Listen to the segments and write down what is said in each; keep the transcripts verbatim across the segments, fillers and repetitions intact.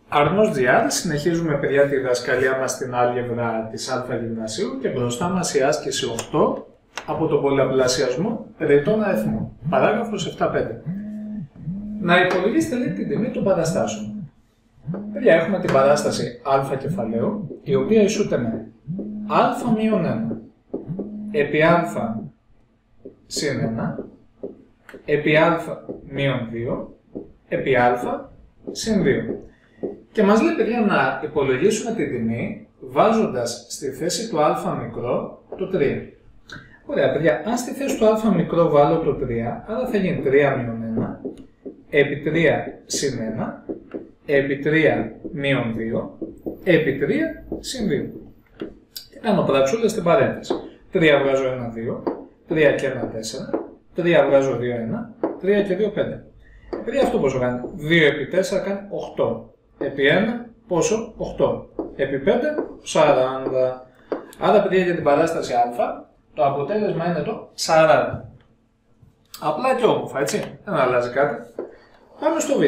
Αρνός τζι αρ, συνεχίζουμε παιδιά τη διδασκαλία μας στην άλγευρα της Α γυμνασίου και μπροστά μας η άσκηση οκτώ από τον πολλαπλασιασμό ρητών αριθμών. Παράγραφος επτά πέντε. Να υπολογίσετε λέει την τιμή των παραστάσεων. Παιδιά, έχουμε την παράσταση α κεφαλαίου, η οποία ισούται με α μείον ένα επί α συν ένα επί α μείον δύο επί α συν δύο. Και μας λέει παιδιά να υπολογίσουμε την τιμή βάζοντας στη θέση του α μικρό το τρία. Ωραία παιδιά, αν στη θέση του α μικρό βάλω το τρία, άρα θα γίνει τρία μείον ένα επί τρία συν ένα επί τρία μείον δύο επί τρία συν δύο. Και κάνω πραξούλες στην παρένθεση. τρία βγάζω ένα, δύο, τρία και ένα, τέσσερα, τρία βγάζω δύο, ένα, τρία και δύο, πέντε. Επειδή αυτό πόσο κάνει, δύο επί τέσσερα κάνει οκτώ, επί ένα πόσο, οκτώ, επί πέντε, σαράντα. Άρα παιδιά για την παράσταση α, το αποτέλεσμα είναι το σαράντα. Απλά και όμορφα, έτσι, δεν αλλάζει κάτι. Πάμε στο β.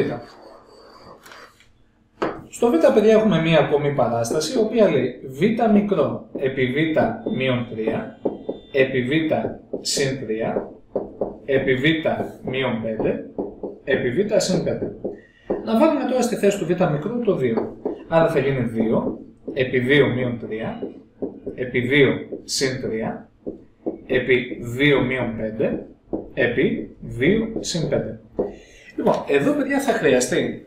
Στο β παιδιά έχουμε μία ακόμη παράσταση, η οποία λέει β μικρό επί β μείον τρία, επί β συν τρία, επί β μείον πέντε, επί β συν πέντε. Να βάλουμε τώρα στη θέση του β μικρού το δύο. Άρα θα γίνει δύο επί δύο μείον τρία, επί δύο συν τρία, επί δύο μείον πέντε, επί δύο συν πέντε. Λοιπόν, εδώ παιδιά θα χρειαστεί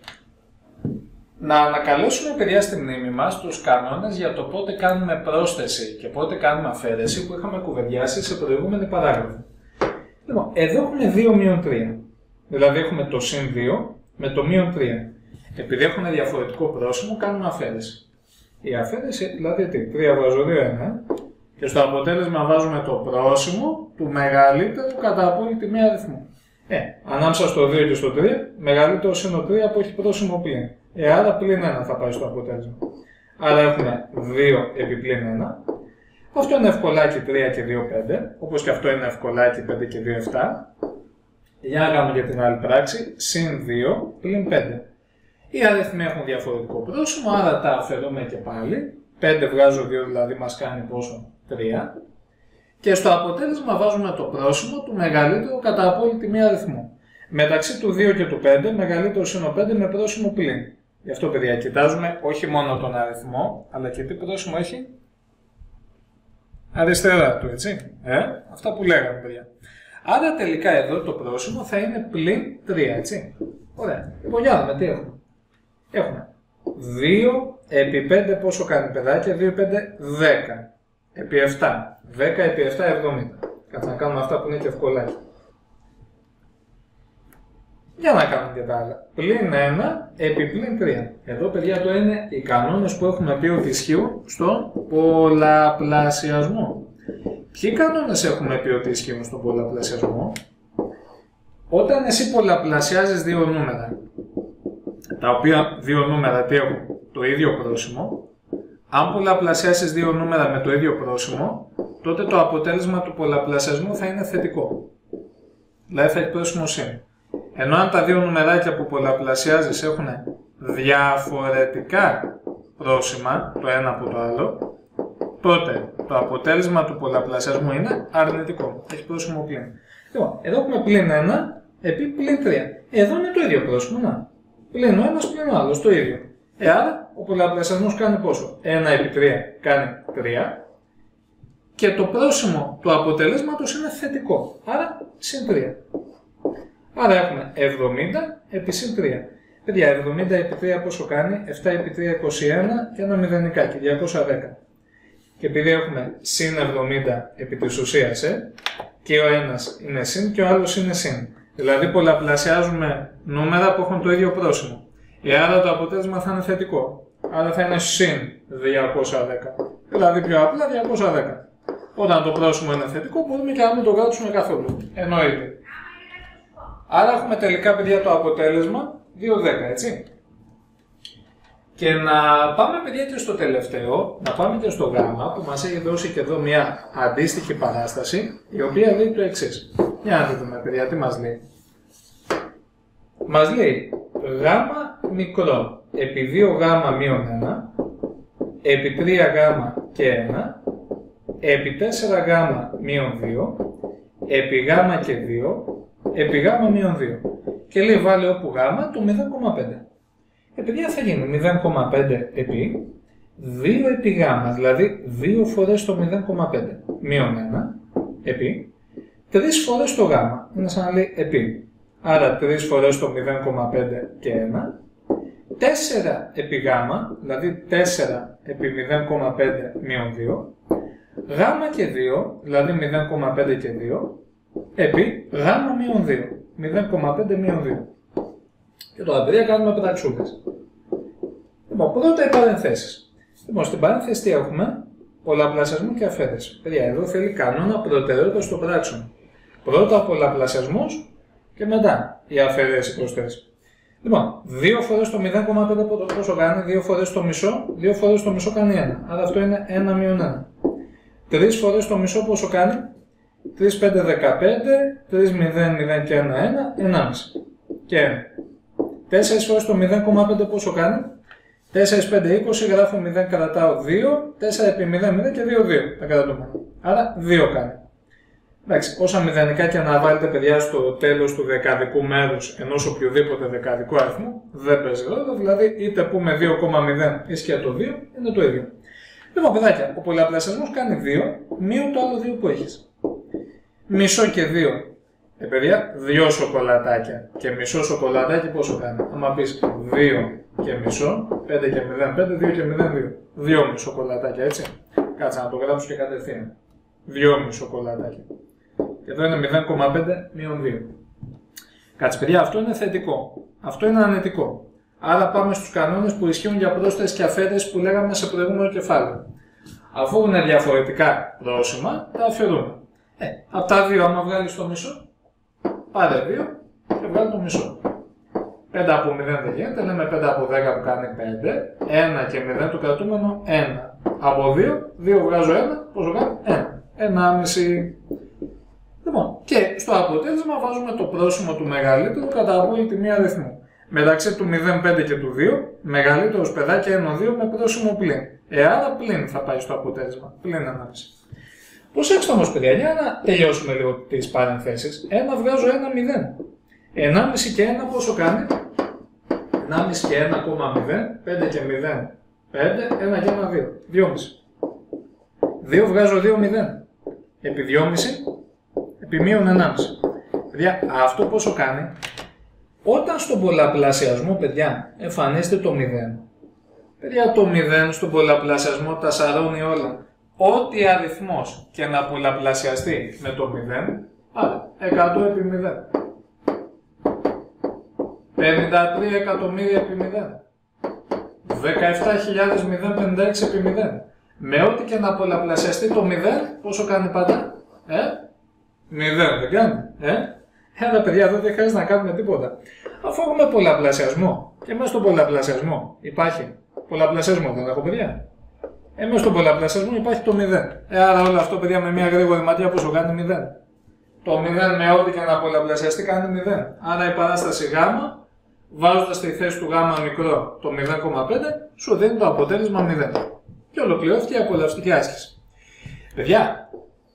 να ανακαλέσουμε παιδιά στη μνήμη μας τους κανόνες για το πότε κάνουμε πρόσθεση και πότε κάνουμε αφαίρεση που είχαμε κουβεντιάσει σε προηγούμενη παράγραφο. Λοιπόν, εδώ έχουμε δύο μείον τρία. Δηλαδή έχουμε το συν δύο με το μείον τρία. Επειδή έχουν διαφορετικό πρόσημο, κάνουμε αφαίρεση. Η αφαίρεση δηλαδή τι, τρία βάζω δύο, ένα και στο αποτέλεσμα βάζουμε το πρόσημο του μεγαλύτερου κατά απόλυτη μία αριθμού. Ε, ανάμεσα στο δύο και στο τρία, μεγαλύτερο είναι το τρία που έχει πρόσημο πλήν. Ε, άρα πλήν ένα θα πάει στο αποτέλεσμα. Άρα έχουμε δύο επί πλήν ένα. Αυτό είναι ευκολάκι τρία και δύο, πέντε. Όπως και αυτό είναι ευκολάκι πέντε και δύο, επτά. Για να κάνουμε για την άλλη πράξη, συν δύο πλην πέντε. Οι αριθμοί έχουν διαφορετικό πρόσημο, άρα τα αφαιρούμε και πάλι. πέντε βγάζω δύο, δηλαδή μας κάνει πόσο, τρία. Και στο αποτέλεσμα βάζουμε το πρόσημο του μεγαλύτερου κατά απόλυτη μία αριθμού. Μεταξύ του δύο και του πέντε, μεγαλύτερο είναι ο πέντε με πρόσημο πλην. Γι' αυτό παιδιά, κοιτάζουμε όχι μόνο τον αριθμό, αλλά και τι πρόσημο έχει αριστερά του, έτσι. Ε, αυτά που λέγαμε παιδιά. Άρα τελικά εδώ το πρόσημο θα είναι πλην τρία, έτσι. Ωραία. Λοιπόν, για να δούμε τι έχουμε. Έχουμε δύο επί πέντε πόσο κάνει παιδάκια, δύο επί πέντε, δέκα. Επί επτά, δέκα επί επτά, εβδομήντα. Κάτσε να κάνουμε αυτά που είναι και ευκολάκι. Για να κάνουμε και τα άλλα. Πλην ένα επί πλην τρία. Εδώ παιδιά το είναι οι κανόνες που έχουμε πει ότι ισχύουν στον πολλαπλασιασμό. Ποιοι κανόνες έχουμε πει ότι ισχύουν στον πολλαπλασιασμό? Όταν εσύ πολλαπλασιάζεις δύο νούμερα, τα οποία δύο νούμερα τι έχουν, το ίδιο πρόσημο, αν πολλαπλασιάσεις δύο νούμερα με το ίδιο πρόσημο, τότε το αποτέλεσμα του πολλαπλασιασμού θα είναι θετικό. Δηλαδή θα έχει πρόσημο συν. Ενώ αν τα δύο νουμεράκια που πολλαπλασιάζεις έχουν διαφορετικά πρόσημα, το ένα από το άλλο, τότε το αποτέλεσμα του πολλαπλασιασμού είναι αρνητικό. Έχει πρόσημο πλην. Λοιπόν, εδώ έχουμε πλην ένα επί πλην τρία. Εδώ είναι το ίδιο πρόσημο, να. Πλην ο ένας πλην ο άλλος, το ίδιο. Ε, άρα ο πολλαπλασιασμός κάνει πόσο? ένα επί τρία κάνει τρία και το πρόσημο του αποτελέσματος είναι θετικό. Άρα συν τρία. Άρα έχουμε εβδομήντα επί συν τρία. Παιδιά, εβδομήντα επί τρία πόσο κάνει? επτά επί τρία, είκοσι ένα και ένα μηδενικάκι, διακόσια δέκα. Και επειδή έχουμε συν εβδομήντα επί της ουσίας, ε, και ο ένας είναι συν και ο άλλος είναι συν. Δηλαδή πολλαπλασιάζουμε νούμερα που έχουν το ίδιο πρόσημο. Ε, άρα το αποτέλεσμα θα είναι θετικό. Άρα θα είναι συν διακόσια δέκα. Δηλαδή πιο απλά διακόσια δέκα. Όταν το πρόσημο είναι θετικό μπορούμε και να μην το γράψουμε καθόλου. Εννοείται. Άρα έχουμε τελικά παιδιά το αποτέλεσμα δύο δέκα, έτσι. Και να πάμε παιδιά και στο τελευταίο, να πάμε και στο γάμμα που μας έχει δώσει και εδώ μια αντίστοιχη παράσταση, η οποία λέει το εξής. Για να δούμε παιδιά τι μας λέει. Μας λέει γ μικρό επί δύο γάμα μείον ένα, επί τρία γάμα και ένα, επί τέσσερα γάμα μείον δύο, επί γάμα και δύο, επί γάμα μείον δύο. Και λέει βάλε όπου γάμα το μηδέν κόμμα πέντε. Επειδή θα γίνει μηδέν κόμμα πέντε επί δύο επί γάμα, δηλαδή δύο φορές το μηδέν κόμμα πέντε μείον ένα επί τρεις φορές το γάμα. Είναι σαν να λέει επί. Άρα τρεις φορές το μηδέν κόμμα πέντε και ένα. τέσσερα επί γάμα, δηλαδή τέσσερα επί μηδέν κόμμα πέντε μείον δύο. Γάμα και δύο, δηλαδή μηδέν κόμμα πέντε και δύο. Επί γάμα μείον δύο. μηδέν κόμμα πέντε μείον δύο. Και τώρα παιδιά κάνουμε πραξούδες. Λοιπόν, πρώτα οι παρενθέσεις. Λοιπόν, στην παρένθεση τι έχουμε? Πολλαπλασιασμό και αφαίρεση. Παιδιά, εδώ θέλει κανόνα προτεραιότητα των πράξεων. Πρώτα ο πολλαπλασιασμός και μετά η αφαίρεση προσθέσει. Λοιπόν, δύο φορές το μηδέν κόμμα πέντε πόσο κάνει? δύο φορές το μισό, δύο φορές το μισό κάνει ένα. Άρα αυτό είναι ένα μείον ένα. τρεις φορές το μισό πόσο κάνει? τρεις, πέντε, δεκαπέντε, τρεις, μηδέν, μηδέν και ένα, ένα, ενάμιση. Και ένα. τέσσερα φορές το μηδέν κόμμα πέντε πόσο κάνει? τέσσερα, πέντε, είκοσι, γράφω μηδέν, κρατάω δύο, τέσσερα επί μηδέν, μηδέν και δύο, δύο. Τα κρατούμε. Άρα δύο κάνει. Εντάξει, όσα μηδενικά και να βάλετε παιδιά στο τέλος του δεκαδικού μέρους ενός οποιοδήποτε δεκαδικού αριθμού, δεν παίζει ρόλο, δηλαδή είτε πούμε δύο κόμμα μηδέν ισχύει το δύο, είναι το ίδιο. Λοιπόν, παιδάκια, ο πολλαπλασιασμός κάνει δύο, μείον το άλλο δύο που έχεις. Μισό και δύο. Ε, παιδιά, δύο σοκολατάκια. Και μισό σοκολατάκι πόσο κάνει? Άμα πεις δύο και μισό, πέντε και μηδέν, πέντε, δύο και μηδέν, δύο. δύο μισό σοκολατάκια, έτσι. Κάτσε να το γράψω και κατευθείαν. δύο μισό σοκολατάκια. Και εδώ είναι μηδέν κόμμα πέντε μείον δύο. Κάτσε παιδιά, αυτό είναι θετικό. Αυτό είναι αρνητικό. Άρα πάμε στους κανόνες που ισχύουν για πρόσθεση και αφαίρεση που λέγαμε σε προηγούμενο κεφάλαιο. Αφού είναι διαφορετικά πρόσημα, τα αφαιρούμε. Ε, από τα δύο, άμα βγάλεις το μισό, πάρε δύο και βγάλει το μισό. πέντε από μηδέν δεν γίνεται, λέμε πέντε από δέκα που κάνει πέντε. ένα και μηδέν το κρατούμενο ένα. Από δύο, δύο βγάζω ένα, πόσο κάνει? ένα. ενάμιση. Λοιπόν, και στο αποτέλεσμα βάζουμε το πρόσημο του μεγαλύτερου κατά απόλυτη μία αριθμού. Μεταξύ του μηδέν, πέντε και του δύο, μεγαλύτερος παιδάκι ένα, δύο με πρόσημο πλην. Ε, άρα πλην θα πάει στο αποτέλεσμα. Πλην ενάμιση. Προσέξτε όμως παιδιά, για να τελειώσουμε λίγο τις παρενθέσεις. ένα βγάζω ένα, μηδέν. ενάμιση και ένα πόσο κάνει? ενάμιση και ένα κόμμα μηδέν, πέντε και μηδέν, πέντε, ένα και ένα, δύο. δυόμισι. δύο βγάζω δύο, μηδέν. Επί δυόμισι, επί μείον ενάμιση. Παιδιά, αυτό πόσο κάνει? Όταν στον πολλαπλασιασμό, παιδιά, εμφανίζεται το μηδέν. Παιδιά, το μηδέν στον πολλαπλασιασμό τα σαρώνει όλα. Ό,τι αριθμός και να πολλαπλασιαστεί με το μηδέν, άρα εκατό επί μηδέν. πενήντα τρία εκατομμύρια επί μηδέν. δεκαεπτά χιλιάδες πενήντα έξι επί μηδέν. Με ό,τι και να πολλαπλασιαστεί το μηδέν, πόσο κάνει πάντα? Ε? μηδέν δεν κάνει? Ε? Έλα παιδιά, εδώ δεν χρειάζεται να κάνουμε τίποτα. Αφού έχουμε πολλαπλασιασμό και μέσα στον πολλαπλασιασμό υπάρχει πολλαπλασιασμό, δεν έχω παιδιά. Ε, μέσα στον πολλαπλασιασμό υπάρχει το μηδέν. Ε, άρα όλο αυτό παιδιά με μια γρήγορη ματιά πόσο κάνει? μηδέν. Το μηδέν με ό,τι και να πολλαπλασιαστεί κάνει μηδέν. Άρα η παράσταση γ, βάζοντας στη θέση του γ μικρό το μηδέν κόμμα πέντε, σου δίνει το αποτέλεσμα μηδέν. Και ολοκληρώθηκε η απολαυστική άσκηση. Παιδιά,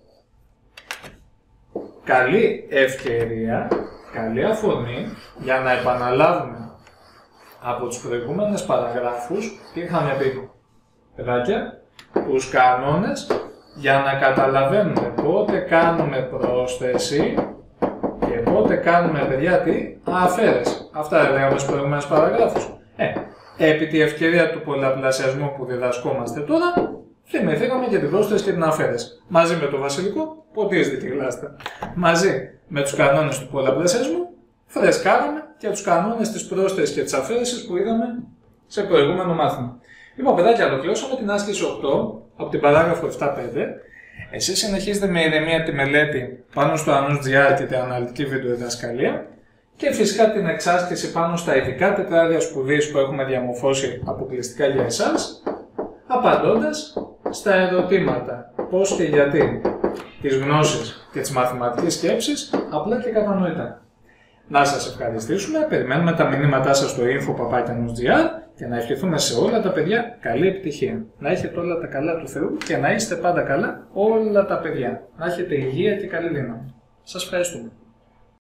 καλή ευκαιρία, καλή αφορμή για να επαναλάβουμε από τις προηγούμενες παραγράφους τι είχαμε πει. Παιδάκια, τους κανόνες για να καταλαβαίνουμε πότε κάνουμε πρόσθεση και πότε κάνουμε παιδιά τι? Αφαίρεση. Αυτά λέγαμε στις προηγούμενες παραγράφους. Ε, επί τη ευκαιρία του πολλαπλασιασμού που διδασκόμαστε τώρα, θυμηθήκαμε και την πρόσθεση και την αφαίρεση. Μαζί με το βασιλικό, ποτίζεται και γλάστα. Μαζί με τους κανόνες του πολλαπλασιασμού, φρεσκάραμε και τους κανόνες της πρόσθεσης και της αφαίρεσης που είδαμε σε προηγούμενο μάθημα. Λοιπόν, παιδάκια, ολοκληρώσαμε την άσκηση οκτώ από την παράγραφο επτά πέντε. Εσείς συνεχίζετε με ηρεμία τη μελέτη πάνω στο Anous.gr και την αναλυτική βιντεοδιδασκαλία και φυσικά την εξάσκηση πάνω στα ειδικά τετράδια σπουδής που έχουμε διαμορφώσει αποκλειστικά για εσάς, απαντώντας στα ερωτήματα πώς και γιατί της γνώσης και της μαθηματικής σκέψης απλά και κατανοητά. Να σας ευχαριστήσουμε, περιμένουμε τα μηνύματά σας στο info παπάκια νους τελεία τζι άρ και να ευχηθούμε σε όλα τα παιδιά καλή επιτυχία. Να έχετε όλα τα καλά του Θεού και να είστε πάντα καλά όλα τα παιδιά. Να έχετε υγεία και καλή δύναμη. Σας ευχαριστούμε.